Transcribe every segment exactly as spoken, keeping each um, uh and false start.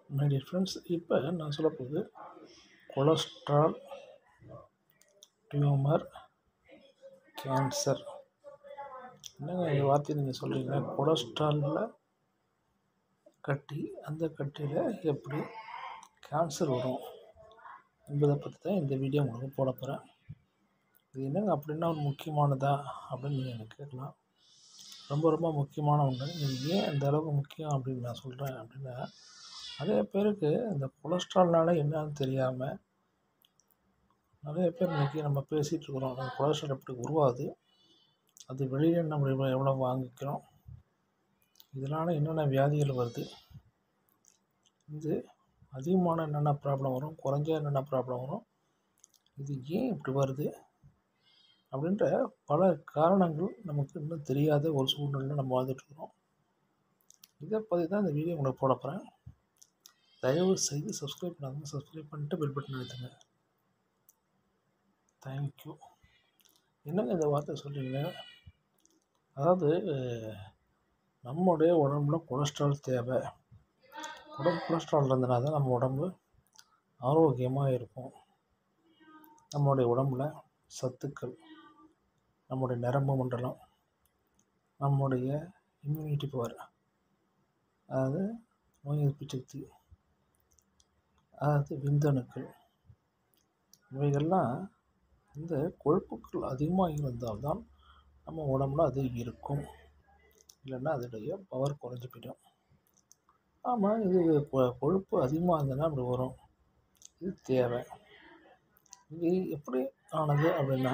My dear friends, இப்போ நான் சொல்ல போகுது கொலஸ்ட்ரால், டியூமர், கேன்சர். என்னங்க இந்த வார்த்தையை நீங்கள் சொல்கிறீங்க? கொலஸ்ட்ராலில் கட்டி, அந்த கட்டியில் எப்படி கேன்சர் வரும் என்பதை பற்றி தான் இந்த வீடியோ உங்களுக்கு போட போகிறேன். இது என்னங்க அப்படின்னா ஒரு முக்கியமானதா அப்படின்னு நீங்கள் எனக்கு கேட்கலாம். ரொம்ப ரொம்ப முக்கியமான ஒன்று. இது ஏன் அந்த அளவுக்கு முக்கியம் அப்படின்னு நான் சொல்கிறேன் அப்படின்னா, நிறைய பேருக்கு இந்த கொலஸ்ட்ரால்னால என்னன்னு தெரியாமல் நிறைய பேர் இன்றைக்கி நம்ம பேசிகிட்டு இருக்கிறோம். அந்த கொலஸ்ட்ரால் எப்படி உருவாகுது, அது வெளியில் நம்ம எவ்வளோ வாங்கிக்கிறோம், இதனால் என்னென்ன வியாதிகள் வருது, இது அதிகமான என்னென்ன ப்ராப்ளம் வரும், குறைஞ்ச என்னென்ன ப்ராப்ளம் வரும், இது ஏன் இப்படி வருது அப்படின்ற பல காரணங்கள் நமக்கு இன்னும் தெரியாத ஒரு சூழ்நிலையில் நம்ம வாழ்ந்துட்டுருக்கிறோம். இதை பற்றி தான் இந்த வீடியோ உங்களுக்கு போட போகிறேன். தயவு செய்து சப்ஸ்கிரைப் பண்ணாதீங்க, சப்ஸ்கிரைப் பண்ணிட்டு பெல் பட்டன் அழுத்துங்க. தேங்க்யூ. என்னங்க இந்த வார்த்தை சொல்கிறீங்க? அதாவது நம்முடைய உடம்புல கொலஸ்ட்ரால் தேவை. உடம்பு கொலஸ்ட்ரால் இருந்தனால தான் நம்ம உடம்பு ஆரோக்கியமாக இருக்கும். நம்மளுடைய உடம்புல சத்துக்கள், நம்முடைய நரம்பு மண்டலம், நம்முடைய இம்யூனிட்டி பவர், அதாவது நோய் எதிர்ப்பு சக்தி, அதாவது விந்தணுக்கள், இவைகள்லாம் இந்த கொழுப்புக்கள் அதிகமாக இருந்தால்தான் நம்ம உடம்புல அது இருக்கும். இல்லைன்னா அதோடைய பவர் குறைஞ்சி போயிடும். ஆமாம், இது கொழுப்பு அதிகமாக இருந்ததுன்னா அப்படி வரும். இது தேவை. இது எப்படி ஆனது அப்படின்னா,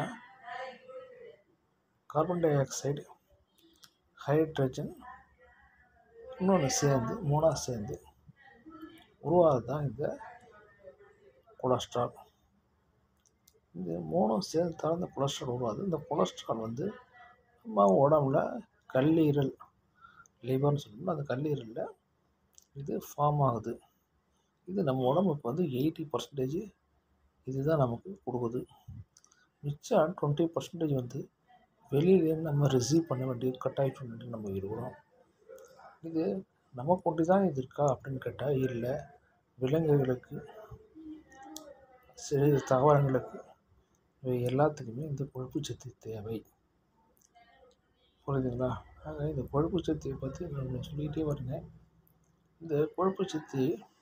கார்பன் டை ஆக்சைடு, ஹைட்ரஜன், இன்னொன்று சேர்ந்து மூணாக சேர்ந்து உருவாகிறது தான் இந்த கொலஸ்ட்ரால். இந்த மூணும் சேர்ந்து தகுந்த கொலஸ்ட்ரால் உருவாகுது. இந்த கொலஸ்ட்ரால் வந்து நம்ம உடம்புல கல்லீரல், லிவர்னு சொல்லணும், அந்த கல்லீரலில் இது ஃபார்ம் ஆகுது. இது நம்ம உடம்புக்கு வந்து எயிட்டி பர்சன்டேஜ் இதுதான் நமக்கு கொடுக்குது. மிச்சம் டுவெண்ட்டி பர்சன்டேஜ் வந்து வெளியிலேருந்து நம்ம ரிசீவ் பண்ண வேண்டிய கட்டாயம் பண்ணிட்டு நம்ம இருக்கிறோம். இது நமக்கு ஒண்டி தான் இது இருக்கா அப்படின்னு கேட்டால் இல்லை. விலங்குகளுக்கு, சிறு தாவரங்களுக்கு, இவை எல்லாத்துக்குமே இந்த கொழுப்பு சத்து தேவை. புரியுதுங்களா? ஆக இந்த கொழுப்பு சத்தியை பற்றி நான் சொல்லிக்கிட்டே வரேங்க. இந்த கொழுப்பு சத்து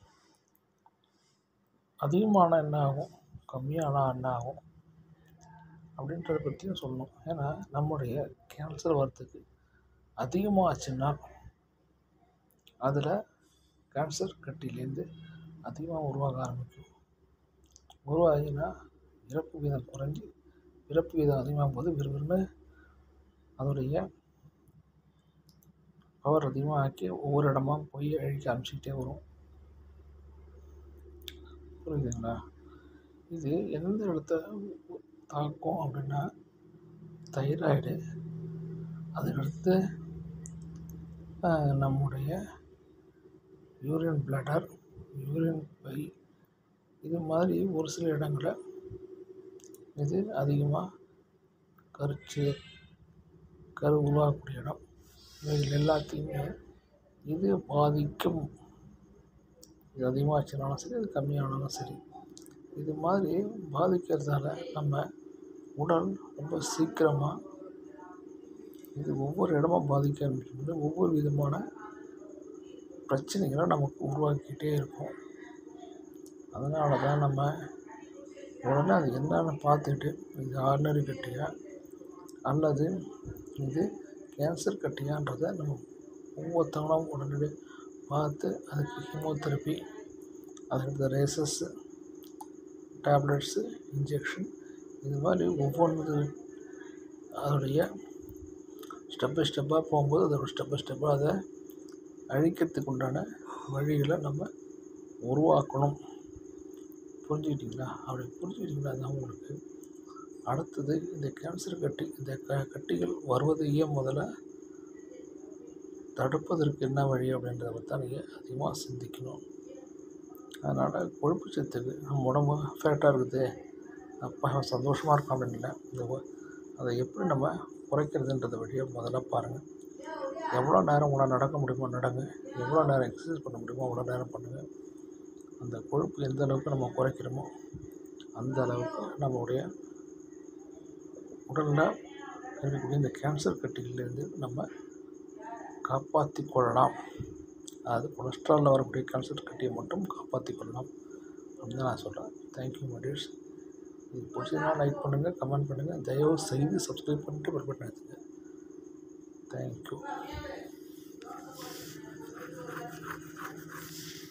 அதிகமான என்ன ஆகும், கம்மியான என்ன ஆகும் அப்படின்றத பற்றியும் சொல்லணும். ஏன்னா நம்முடைய கேன்சர் வரத்துக்கு அதிகமாக ஆச்சுன்னா அதில் கேன்சர் கட்டிலேருந்து அதிகமாக உருவாக ஆரம்பிக்கும். உருவாகினா இறப்பு வீதம் குறைஞ்சி இறப்பு வீதம் அதிகமாகும் போது விறுவிறுன்னு அதோடைய பவர் அதிகமாக ஆக்கி ஒவ்வொரு இடமா போய் அழிக்க ஆரம்பிச்சுக்கிட்டே வரும். புரியுதுங்களா? இது எந்த இடத்த தாக்கும் அப்படின்னா, தைராய்டு, அதுக்கடுத்து நம்முடைய யூரின் பிளாடர், யூரின் பை, இது மாதிரி ஒரு சில இடங்களில் இது அதிகமாக கருச்சு கரு உருவாகக்கூடிய இடம். இவைகள் எல்லாத்தையுமே இது பாதிக்கும். இது அதிகமாகச்சுனாலும் சரி, இது கம்மியானாலும் சரி, இது மாதிரி பாதிக்கிறதால நம்ம உடல் ரொம்ப சீக்கிரமாக இது ஒவ்வொரு இடமும் பாதிக்க ஆரம்பிக்கும்போது ஒவ்வொரு விதமான பிரச்சனைகளை நமக்கு உருவாக்கிக்கிட்டே இருக்கும். அதனால தான் நம்ம உடனே அது என்னென்னு பார்த்துக்கிட்டு, இது ஆர்டினரி கட்டியா அல்லது இது கேன்சர் கட்டியான்றதை நம்ம ஒவ்வொருத்தவங்களும் உடனே பார்த்து அதுக்கு கீமோதெரப்பி, அதுக்கு ரேசஸ்ஸு, டேப்லெட்ஸு, இன்ஜெக்ஷன், இது மாதிரி ஒவ்வொன்று அதோடைய ஸ்டெப் பை ஸ்டெப்பாக போகும்போது அதோட ஸ்டெப் பை ஸ்டெப்பாக அதை அழிக்கிறதுக்கு உண்டான வழிகளை நம்ம உருவாக்கணும். புரிஞ்சுக்கிட்டிங்களா? அப்படி புரிஞ்சுக்கிட்டிங்கன்னா தான் உங்களுக்கு அடுத்தது இந்த கேன்சர் கட்டி, இந்த க கட்டிகள் வருவதையே முதல்ல தடுப்பதற்கு என்ன வழி அப்படின்றத பற்றி தான் நீங்கள் அதிகமாக சிந்திக்கணும். அதனால் கொழுப்பு சத்துக்கு நம்ம உடம்பு ஃபேட்டாக இருக்குது, அப்போ சந்தோஷமாக இருக்கும் அப்படின்னு இல்லை. இந்த அதை எப்படி நம்ம குறைக்கிறதுன்றத வழியை முதல்ல பாருங்கள். எவ்வளோ நேரம் உங்களால் நடக்க முடியுமோ நடங்க, எவ்வளோ நேரம் எக்ஸசைஸ் பண்ண முடியுமோ அவ்வளோ நேரம் பண்ணுங்கள். அந்த கொழுப்பு எந்த அளவுக்கு நம்ம குறைக்கிறோமோ அந்த அளவுக்கு நம்மளுடைய உடலில் இருக்கக்கூடிய இந்த கேன்சர் கட்டிகளிலிருந்து நம்ம காப்பாற்றி கொள்ளலாம். அதாவது கொலஸ்ட்ராலில் வரக்கூடிய கேன்சர் கட்டியை மட்டும் காப்பாற்றி கொள்ளலாம் அப்படின்னு தான் நான் சொல்கிறேன். தேங்க்யூ மடியர்ஸ். இது பிடிச்சதுனா லைக் பண்ணுங்கள், கமெண்ட் பண்ணுங்கள், தயவு செய்து சப்ஸ்கிரைப் பண்ணிட்டு பெல் பட்டன் அழுத்துங்க. தேங்க்யூ.